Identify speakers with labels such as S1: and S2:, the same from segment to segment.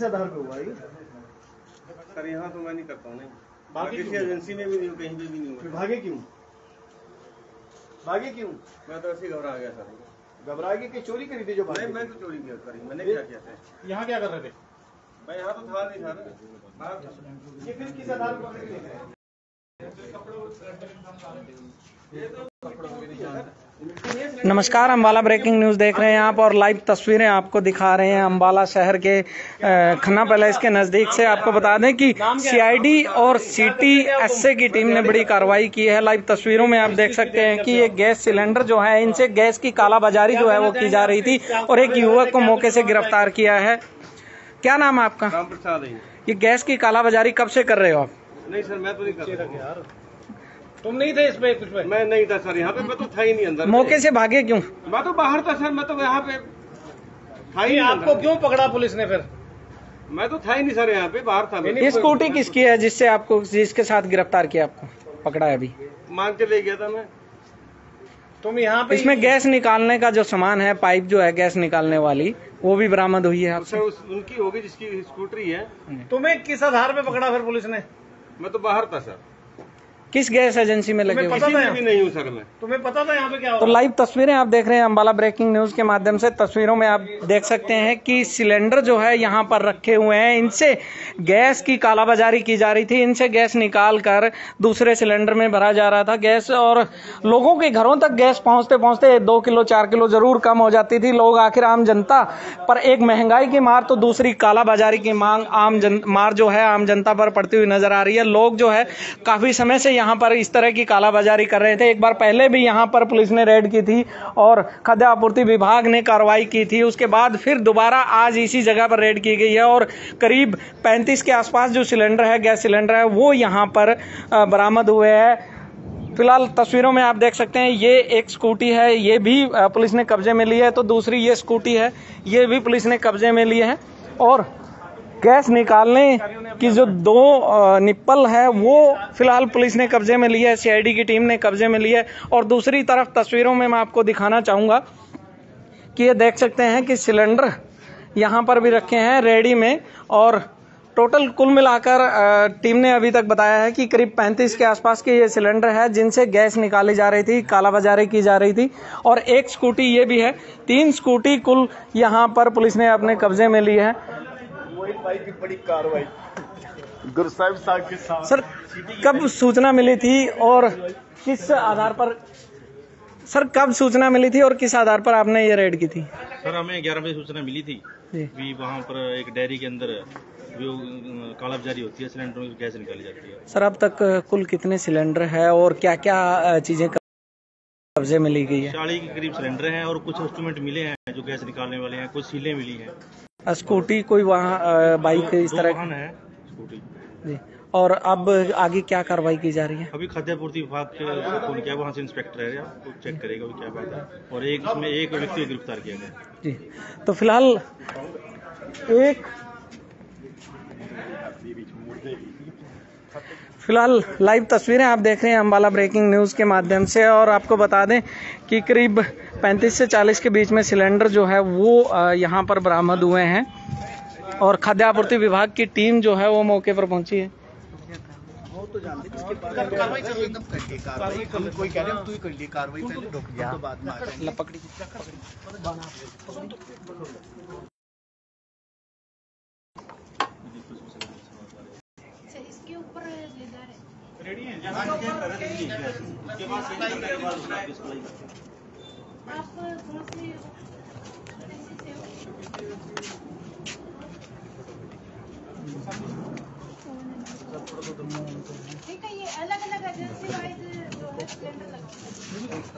S1: किस आधार पे हुआ ये?
S2: सर यहाँ तो मैं नहीं करता हूँ, नहीं किसी एजेंसी में भी नहीं हूँ, कहीं पे भी नहीं हूँ।
S1: भागे क्यों? भागे क्यों?
S2: मैं तो ऐसे ही घबरा गया सर।
S1: घबरा के कि चोरी करी थी जो भागे?
S2: नहीं, मैं तो चोरी नहीं करी, मैंने क्या किया था?
S3: यहाँ क्या कर रहे थे?
S2: मैं यहाँ तो था नहीं सर।
S1: ये फिर किस आधार पर पकड़ के ले गए?
S4: नमस्कार, अंबाला ब्रेकिंग न्यूज़ देख रहे हैं आप और लाइव तस्वीरें आपको दिखा रहे हैं अंबाला शहर के खन्ना पैलेस के नज़दीक से। आपको बता दें कि सीआईडी और सिटी एसए की टीम ने बड़ी कार्रवाई की है। लाइव तस्वीरों में आप देख सकते हैं कि ये गैस सिलेंडर जो है, इनसे गैस की कालाबाजारी जो है वो की जा रही थी और एक युवक को मौके से गिरफ्तार किया है। क्या नाम है आपका?
S2: राम प्रसाद।
S4: ये गैस की कालाबाजारी कब से कर रहे हो आप?
S2: नहीं सर, मैं तो नहीं कर रहा यार।
S3: तुम नहीं थे इसमें कुछ में?
S2: मैं नहीं था सर यहाँ पे, मैं तो था ही नहीं अंदर।
S4: मौके से भागे क्यों?
S2: मैं तो बाहर था सर, मैं तो यहाँ पे था ही नहीं।
S3: आपको क्यों पकड़ा पुलिस ने फिर?
S2: मैं तो था ही नहीं सर, यहाँ पे बाहर था।
S4: ये स्कूटी किसकी है जिससे आपको, जिसके साथ गिरफ्तार किया, आपको पकड़ा है अभी?
S2: मांग के ले गया था मैं।
S3: तुम यहाँ पे
S4: इसमें गैस निकालने का जो सामान है, पाइप जो है गैस निकालने वाली, वो भी बरामद हुई है आपसे?
S2: उनकी होगी जिसकी स्कूटरी है।
S3: तुम्हें किस आधार पे पकड़ा फिर पुलिस ने?
S2: मैं तो बाहर था सर।
S4: किस गैस एजेंसी में लगे?
S2: किसी में भी नहीं हूँ सर मैं।
S3: तुम्हें पता था यहाँ पे क्या हो
S4: तो
S3: रहा?
S4: लाइव तस्वीरें आप देख रहे हैं अंबाला ब्रेकिंग न्यूज के माध्यम से। तस्वीरों में आप देख सकते हैं कि सिलेंडर जो है यहाँ पर रखे हुए हैं, इनसे गैस की कालाबाजारी की जा रही थी। इनसे गैस निकाल कर दूसरे सिलेंडर में भरा जा रहा था गैस, और लोगों के घरों तक गैस पहुंचते पहुंचते 2 किलो 4 किलो जरूर कम हो जाती थी। लोग आखिर आम जनता पर एक महंगाई की मार तो दूसरी कालाबाजारी की मार जो है आम जनता पर पड़ती हुई नजर आ रही है। लोग जो है काफी समय से यहाँ पर इस तरह की कालाबाजारी कर रहे थे। एक बार पहले भी यहां पर पुलिस ने रेड की थी और खाद्य आपूर्ति विभाग ने कार्रवाई की थी। उसके बाद फिर दोबारा आज इसी जगह पर रेड की गई है और करीब 35 के आसपास जो सिलेंडर है, गैस सिलेंडर है, वो यहां पर बरामद हुए हैं। फिलहाल तस्वीरों में आप देख सकते हैं ये एक स्कूटी है, ये भी पुलिस ने कब्जे में ली है। तो दूसरी ये स्कूटी है, ये भी पुलिस ने कब्जे में ली है। और गैस निकालने की जो 2 निप्पल है वो फिलहाल पुलिस ने कब्जे में ली है, सीआईडी की टीम ने कब्जे में ली है। और दूसरी तरफ तस्वीरों में मैं आपको दिखाना चाहूंगा कि ये देख सकते हैं कि सिलेंडर यहाँ पर भी रखे हैं रेडी में, और टोटल कुल मिलाकर टीम ने अभी तक बताया है कि करीब 35 के आसपास के ये सिलेंडर है जिनसे गैस निकाली जा रही थी, कालाबाजारी की जा रही थी। और एक स्कूटी ये भी है, 3 स्कूटी कुल यहाँ पर पुलिस ने अपने कब्जे में ली है।
S1: की बड़ी कार्रवाई गुरु साहिब साहब के साथ।
S4: सर, कब सूचना मिली थी और किस आधार पर? सर, कब सूचना मिली थी और किस आधार पर आपने ये रेड की थी?
S5: सर, हमें 11 बजे सूचना मिली थी कि वहाँ पर एक डेयरी के अंदर जो कालाबाजारी होती है, सिलेंडर में गैस निकाली जाती है।
S4: सर, अब तक कुल कितने सिलेंडर है और क्या क्या चीजें कब्जे में ली गई है?
S5: 40 के करीब सिलेंडर हैं और कुछ इंस्ट्रूमेंट मिले हैं जो गैस निकालने वाले हैं, कुछ सीलें मिली हैं।
S4: स्कूटी कोई वहाँ बाइक इस तरह
S5: वाहन है स्कूटी
S4: जी। और अब आगे क्या कार्रवाई की जा रही है?
S5: अभी खाद्य आपूर्ति विभाग के फोन किया, वहाँ से इंस्पेक्टर है, वो चेक करेगा क्या बात है। और इसमें एक व्यक्ति को गिरफ्तार किया गया
S4: जी। तो फिलहाल लाइव तस्वीरें आप देख रहे हैं अंबाला ब्रेकिंग न्यूज़ के माध्यम से। और आपको बता दें कि करीब 35 से 40 के बीच में सिलेंडर जो है वो यहाँ पर बरामद हुए हैं और खाद्य आपूर्ति विभाग की टीम जो है वो मौके पर पहुंची है।
S1: वो तो जानते हैं इसके बाद कार्रवाई चल एकदम करके कार्रवाई हम कोई कह रहे हैं तू ही कर ली कार्रवाई, पहले रुक गया तो बाद में आ पकड़ी।
S6: इसके ऊपर
S5: रेडी है
S6: ठीक है, ये अलग अलग एजेंसी वाइज जो है सिलेंडर लगा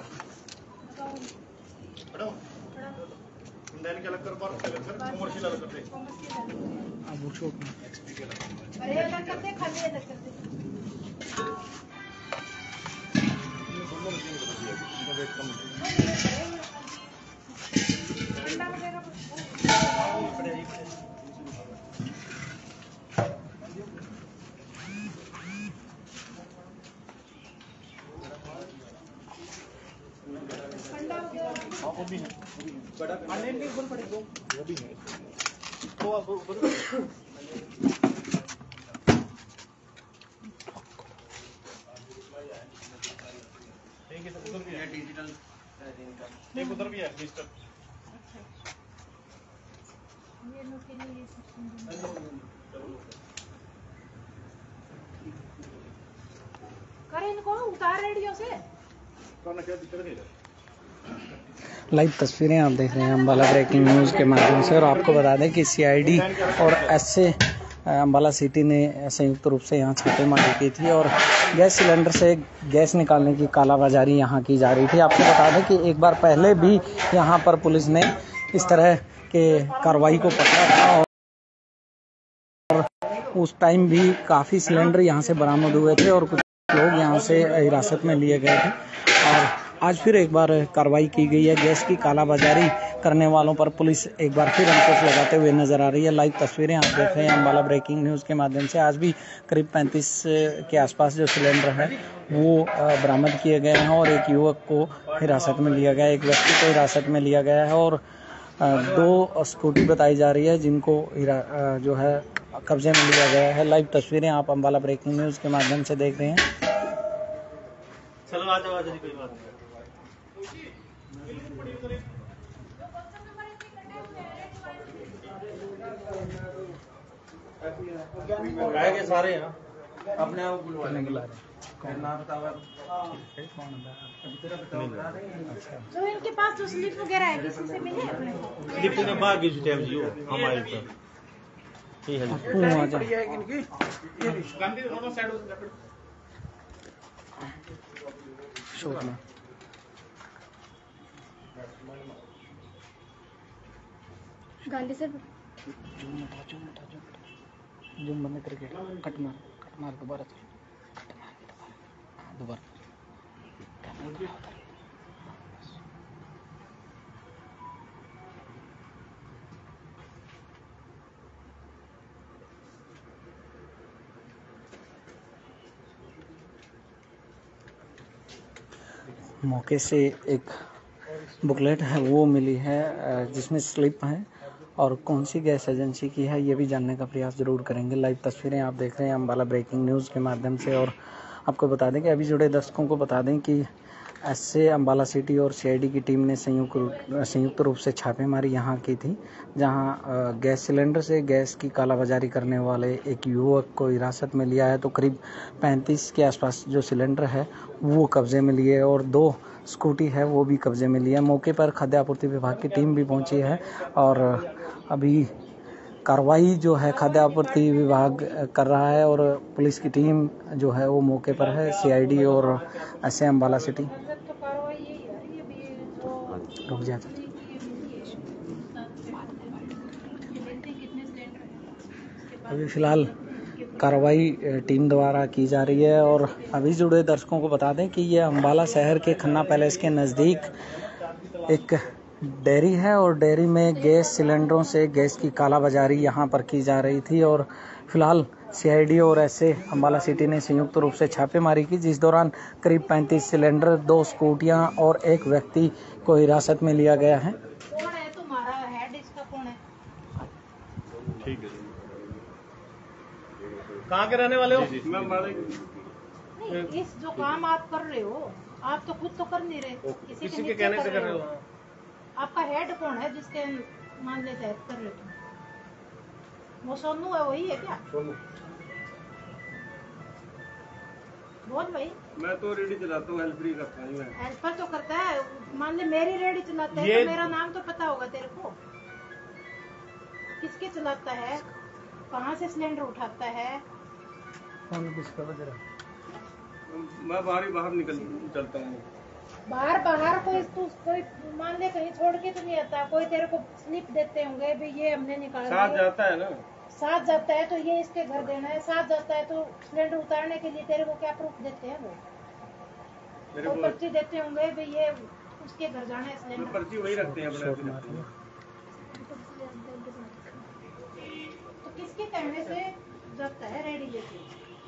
S6: अरे अलग करते खाली अलग करते। ठंडा वगैरह
S1: वो भी है, बड़ा वो भी है। डिजिटल
S3: एक उधर भी है डिजिटल।
S6: ये लोग के लिए ये सब करे इनको उतार रेडियो से।
S4: लाइव तस्वीरें आप देख रहे हैं अम्बाला ब्रेकिंग न्यूज़ के माध्यम से। और आपको बता दें कि सीआईडी और एसए अम्बाला सिटी ने संयुक्त रूप से यहाँ छापेमारी की थी और गैस सिलेंडर से गैस निकालने की कालाबाजारी यहाँ की जा रही थी। आपको बता दें कि एक बार पहले भी यहाँ पर पुलिस ने इस तरह के कार्रवाई को पकड़ा था और उस टाइम भी काफ़ी सिलेंडर यहाँ से बरामद हुए थे और कुछ लोग यहाँ से हिरासत में लिए गए थे। और आज फिर एक बार कार्रवाई की गई है। गैस की कालाबाजारी करने वालों पर पुलिस एक बार फिर अंकुश लगाते हुए नजर आ रही है। लाइव तस्वीरें आप देख रहे हैं अम्बाला ब्रेकिंग न्यूज़ के माध्यम से। आज भी करीब 35 के आसपास जो सिलेंडर है वो बरामद किए गए हैं और एक युवक को हिरासत में लिया गया है, एक व्यक्ति को हिरासत में लिया गया है और 2 स्कूटी बताई जा रही है जिनको जो है कब्जे में लिया गया है। लाइव तस्वीरें आप अम्बाला ब्रेकिंग न्यूज़ के माध्यम से देख रहे हैं।
S5: चलो आ जाओ कोई बात नहीं।
S3: आएंगे सारे यहाँ
S5: अपने आप बुला
S4: रहे
S6: जो इनके पास जो स्लिप वगैरह है किसी से मिले अपने
S5: स्लिप ने बाहर की टाइम जियो हमारे पर ठीक है
S6: गांधी से
S4: जूम बंद करके कट मार दोबारा दोबारा मौके से एक बुकलेट है वो मिली है जिसमें स्लिप है और कौन सी गैस एजेंसी की है ये भी जानने का प्रयास जरूर करेंगे। लाइव तस्वीरें आप देख रहे हैं अम्बाला ब्रेकिंग न्यूज़ के माध्यम से। और आपको बता दें कि अभी जुड़े दर्शकों को बता दें कि एसए अम्बाला सिटी और सीआईडी की टीम ने संयुक्त रूप से छापेमारी यहाँ की थी, जहाँ गैस सिलेंडर से गैस की कालाबाजारी करने वाले एक युवक को हिरासत में लिया है। तो करीब 35 के आसपास जो सिलेंडर है वो कब्जे में लिए और 2 स्कूटी है वो भी कब्जे में लिया। मौके पर खाद्य आपूर्ति विभाग की टीम भी पहुंची है और अभी कार्रवाई जो है खाद्य आपूर्ति विभाग कर रहा है और पुलिस की टीम जो है वो मौके पर है, सीआईडी और एसए अम्बाला सिटी। रुक जाता अभी फिलहाल कार्रवाई टीम द्वारा की जा रही है। और अभी जुड़े दर्शकों को बता दें कि ये अम्बाला शहर के खन्ना पैलेस के नज़दीक एक डेयरी है और डेयरी में गैस सिलेंडरों से गैस की कालाबाजारी यहाँ पर की जा रही थी। और फिलहाल सीआईडी और एसए अम्बाला सिटी ने संयुक्त रूप से छापेमारी की, जिस दौरान करीब 35 सिलेंडर, 2 स्कूटियाँ और एक व्यक्ति को हिरासत में लिया गया है।
S6: कौन है तुम्हारा हेड, इसका कौन है?
S5: ठीक है।
S3: कहाँ के रहने वाले हो?
S6: नहीं, इस जो काम आप कर रहे हो आप तो खुद तो कर नहीं रहे,
S3: किसी के कहने से कर रहे हो।
S6: आपका हेड कौन है जिसके मान लेते हैं कर रहे हो? वो सोनू है, वही है क्या? बोल भाई।
S2: मैं तो रेडी चलाता हूँ, हेल्प फ्री करता हूँ।
S6: हेल्पर तो करता है, मान ले मेरी रेडी चलाता है तो मेरा नाम तो पता होगा तेरे को, किसके चलाता है, कहाँ से सिलेंडर उठाता है।
S2: मैं बाहर निकल चलता हूँ।
S6: बाहर कोई मान ले कहीं छोड़ के तो नहीं आता, कोई तेरे को स्लिप देते होंगे भी ये हमने निकाला,
S2: साथ जाता है ना,
S6: साथ जाता है तो ये इसके घर देना है, साथ जाता है तो सिलेंडर उतारने के लिए तेरे को क्या प्रूफ देते हैं? वो पर्ची देते होंगे भी ये उसके घर जाना है सिलेंडर,
S2: पर्ची वही रखते हैं अपने।
S6: तो किसके कहने से जाता है रेडी लेके?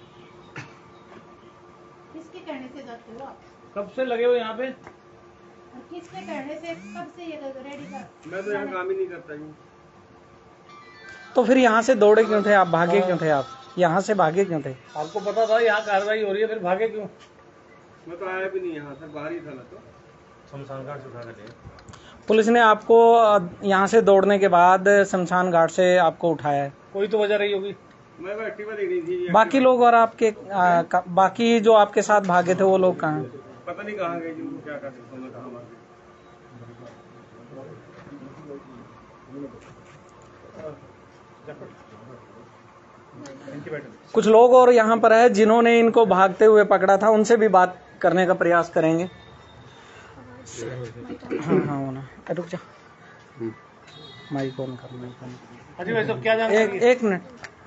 S6: किसके कहने से जाते हो आप?
S3: कब से लगे हो यहाँ पे?
S6: और किसके कहने से कब से ये रेडी का?
S2: मैं तो यहाँ काम ही नहीं करता जी।
S4: तो फिर यहाँ से दौड़े क्यों थे आप, भागे क्यों थे आप, यहाँ से भागे क्यों थे?
S3: आपको पता था यहाँ कार्रवाई हो रही है, फिर भागे क्यों?
S2: मैं तो आया भी नहीं यहाँ, सर बाहर ही था मैं तो।
S5: शमशान घाट से उठा कर ले।
S4: पुलिस ने आपको यहाँ से दौड़ने के बाद शमशान घाट से आपको उठाया है?
S3: कोई तो वजह रही होगी।
S2: मैं एक्टिवा देख रही थी।
S4: बाकी लोग और आपके बाकी जो आपके साथ भागे थे वो लोग कहाँ हैं?
S2: पता नहीं कहाँ गए, जिनको क्या कर सकता हूँ मैं, कहाँ भागे।
S4: कुछ लोग और यहाँ पर है जिन्होंने इनको भागते हुए पकड़ा था, उनसे भी बात करने का प्रयास करेंगे। हाँ होना, रुक जा, माइक ऑन कर, माइक ऑन।
S3: अजी भाई साहब क्या जानकारी है?
S4: एक मिनट।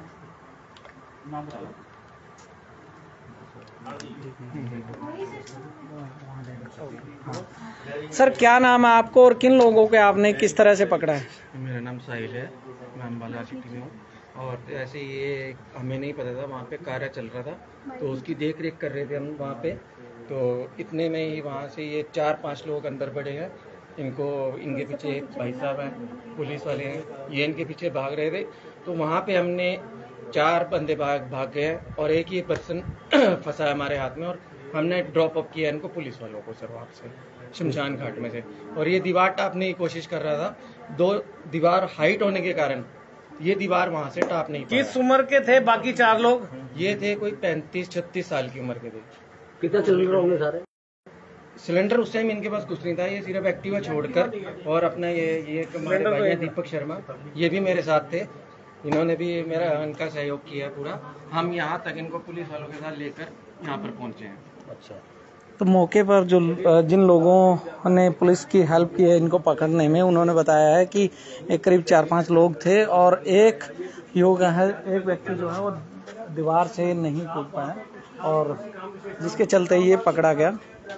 S4: सर क्या नाम है आपको और किन लोगों के आपने किस तरह से पकड़ा है?
S7: मेरा नाम साहिल है, मैं अम्बाला सिटी में हूँ। और ऐसे ये हमें नहीं पता था, वहाँ पे कार्य चल रहा था तो उसकी देख रेख कर रहे थे हम वहाँ पे। तो इतने में ही वहाँ से ये 4-5 लोग अंदर बढ़े हैं। इनके पीछे एक भाई साहब हैं, पुलिस वाले हैं, ये इनके पीछे भाग रहे थे। तो वहाँ पे हमने 4 बंदे भाग गए हैं और एक ये पर्सन फंसा है हमारे हाथ में, और हमने ड्रॉप अप किया इनको पुलिस वालों को सर वहाँ से शमशान घाट में से। और ये दीवार टापने की कोशिश कर रहा था, 2 दीवार हाइट होने के कारण ये दीवार वहाँ से टाप नहीं पाया।
S3: किस उम्र के थे बाकी 4 लोग?
S7: ये थे कोई 35-36 साल की उम्र के थे।
S3: कितना सिलेंडर होंगे सारे?
S7: सिलेंडर उस टाइम इनके पास कुछ नहीं था, ये सिर्फ एक्टिवा छोड़कर और अपना ये हमारे भाई हैं दीपक शर्मा, ये भी मेरे साथ थे। इन्होंने भी इनका सहयोग किया पूरा। हम यहाँ तक इनको पुलिस वालों के साथ लेकर यहाँ पर पहुँचे हैं।
S3: अच्छा,
S4: तो मौके पर जो जिन लोगों ने पुलिस की हेल्प की है इनको पकड़ने में, उन्होंने बताया है कि एक करीब 4-5 लोग थे और एक व्यक्ति जो है वो दीवार से नहीं कूद पाया और जिसके चलते ये पकड़ा गया।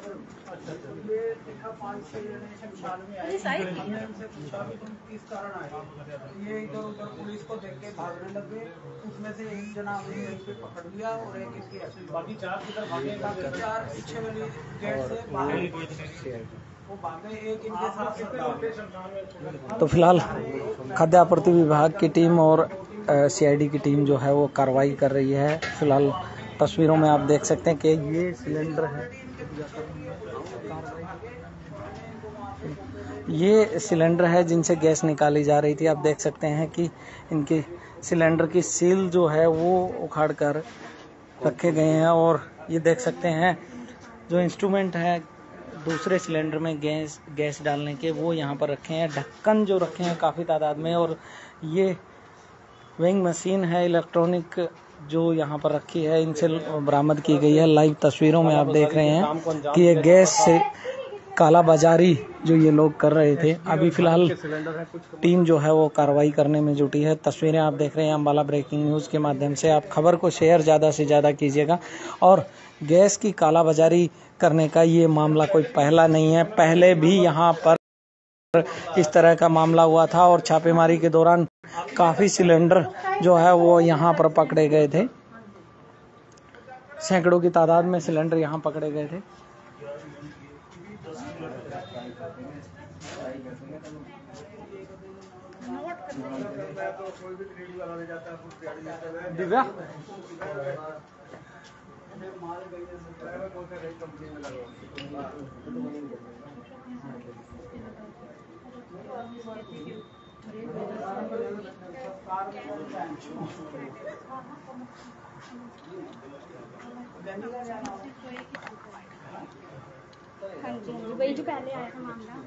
S8: ये इधर उधर पुलिस को देख के भागने लगे, उसमें से एक जना वहीं पे पकड़ लिया और एक इसकी ऐसे
S3: बाकी 4 किधर भागे?
S8: बाकी 4 पीछे वाली गेट से बाहर वो भागे, एक इनके साथ।
S4: तो फिलहाल खाद्य आपूर्ति विभाग की टीम और सीआईडी की टीम जो है वो कार्रवाई कर रही है। फिलहाल तस्वीरों में आप देख सकते हैं कि ये सिलेंडर है, ये सिलेंडर है जिनसे गैस निकाली जा रही थी। आप देख सकते हैं कि इनके सिलेंडर की सील जो है वो उखाड़ कर रखे गए हैं और ये देख सकते हैं जो इंस्ट्रूमेंट है दूसरे सिलेंडर में गैस डालने के, वो यहाँ पर रखे हैं। ढक्कन जो रखे हैं काफ़ी तादाद में, और ये वेइंग मशीन है इलेक्ट्रॉनिक जो यहाँ पर रखी है, इनसे बरामद की गई है। लाइव तस्वीरों में आप देख रहे हैं कि ये गैस से काला बाजारी जो ये लोग कर रहे थे। अभी फिलहाल टीम जो है वो कार्रवाई करने में जुटी है। तस्वीरें आप देख रहे हैं अम्बाला ब्रेकिंग न्यूज़ के माध्यम से। आप खबर को शेयर ज़्यादा से ज़्यादा कीजिएगा। और गैस की काला बाजारी करने का ये मामला कोई पहला नहीं है, पहले भी यहाँ पर इस तरह का मामला हुआ था और छापेमारी के दौरान काफ़ी सिलेंडर जो है वो यहाँ पर पकड़े गए थे। सैकड़ों की तादाद में सिलेंडर यहाँ पकड़े गए थे। दिव्या
S9: हाँ जी वही जो पहले आया था मामला।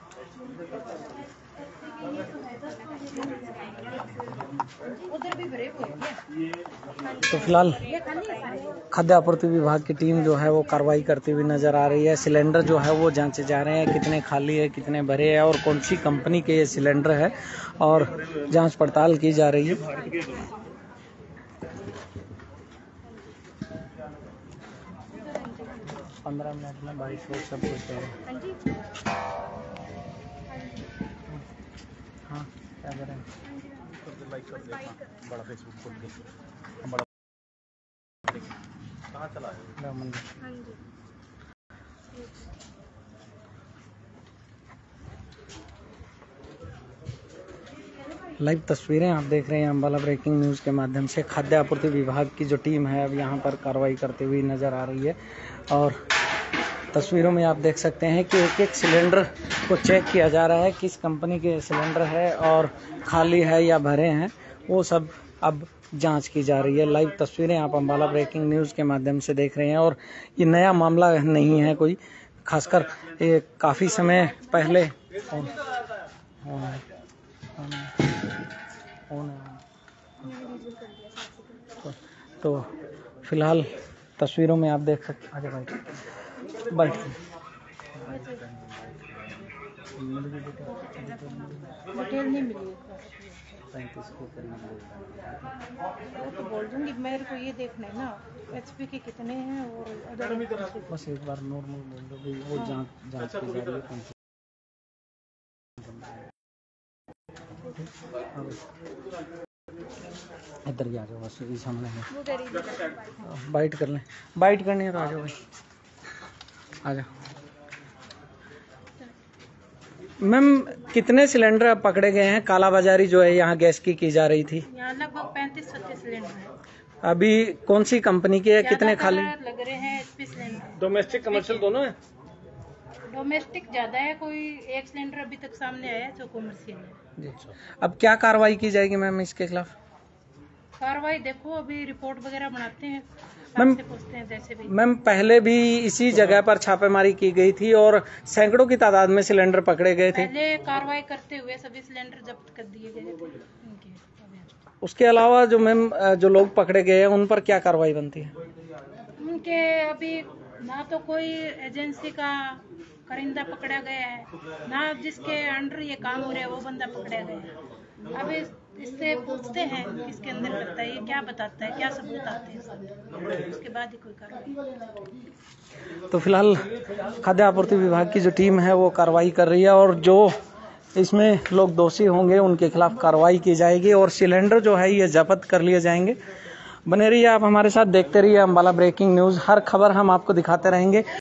S9: उधर भी भरे हुए हैं।
S4: तो फिलहाल खाद्य आपूर्ति विभाग की टीम जो है वो कार्रवाई करती हुई नजर आ रही है। सिलेंडर जो है वो जांचे जा रहे हैं, कितने खाली है कितने भरे हैं और कौन सी कंपनी के ये सिलेंडर है, और जांच पड़ताल की जा रही है। 15 मिनट में 2200 सब कुछ है। हाँ क्या करें,
S5: बड़ा फेसबुक कहाँ चला है?
S4: लाइव तस्वीरें आप देख रहे हैं अम्बाला ब्रेकिंग न्यूज़ के माध्यम से। खाद्य आपूर्ति विभाग की जो टीम है अब यहाँ पर कार्रवाई करते हुए नज़र आ रही है और तस्वीरों में आप देख सकते हैं कि एक एक सिलेंडर को चेक किया जा रहा है, किस कंपनी के सिलेंडर है और खाली है या भरे हैं, वो सब अब जांच की जा रही है। लाइव तस्वीरें आप अम्बाला ब्रेकिंग न्यूज़ के माध्यम से देख रहे हैं और ये नया मामला नहीं है कोई, खासकर ये काफ़ी समय पहले तो फिलहाल तस्वीरों में आप देख सकते हैं। आजा बैठ
S6: डिटेल नहीं मिली, वो तो बोल दूंगी। मेरे को ये देखना है ना एचपी के कितने हैं और अदर
S4: बस एक बार नॉर्मल बोल दो भाई, वो जांच की जा रही है। इधर ही आ जाओ, बस इस सामने में बाइट कर लें, बाइट करनी है तो आ जाओ भाई, आ जाओ। मैम कितने सिलेंडर अब पकड़े गए हैं? कालाबाजारी जो है यहाँ गैस की जा रही थी,
S6: यहाँ लगभग 35-36 सिलेंडर है।
S4: अभी कौन सी कंपनी के है, कितने खाली
S6: लग रहे हैं एचपी सिलेंडर?
S3: डोमेस्टिक कमर्शियल दोनों है।
S6: डोमेस्टिक ज्यादा है, कोई एक सिलेंडर अभी तक सामने आया है जो कमर्शियल है
S4: जी। अब क्या कार्रवाई की जाएगी मैम इसके खिलाफ?
S6: कार्रवाई देखो, अभी रिपोर्ट वगैरह बनाते हैं,
S4: मैम
S6: पूछते हैं जैसे भी।
S4: मैम पहले भी इसी जगह पर छापेमारी की गई थी और सैकड़ों की तादाद में सिलेंडर पकड़े गए थे।
S6: पहले कार्रवाई करते हुए सभी सिलेंडर जब्त कर दिए गए थे उनके।
S4: उसके अलावा जो मैम जो लोग पकड़े गए हैं उन पर क्या कार्रवाई बनती है?
S6: उनके अभी ना तो कोई एजेंसी का करिंदा पकड़ा गया है, ना जिसके अंडर ये काम हो रहा है वो बंदा पकड़ा गया है। अब इससे पूछते हैं किसके अंदर लगता है, ये क्या बताता है, क्या सबूत आते हैं सब, उसके बाद ही कोई कार्रवाई।
S4: तो फिलहाल खाद्य आपूर्ति विभाग की जो टीम है वो कार्रवाई कर रही है और जो इसमें लोग दोषी होंगे उनके खिलाफ कार्रवाई की जाएगी और सिलेंडर जो है ये जब्त कर लिए जाएंगे। बने रहिए आप हमारे साथ, देखते रहिए अम्बाला ब्रेकिंग न्यूज़, हर खबर हम आपको दिखाते रहेंगे।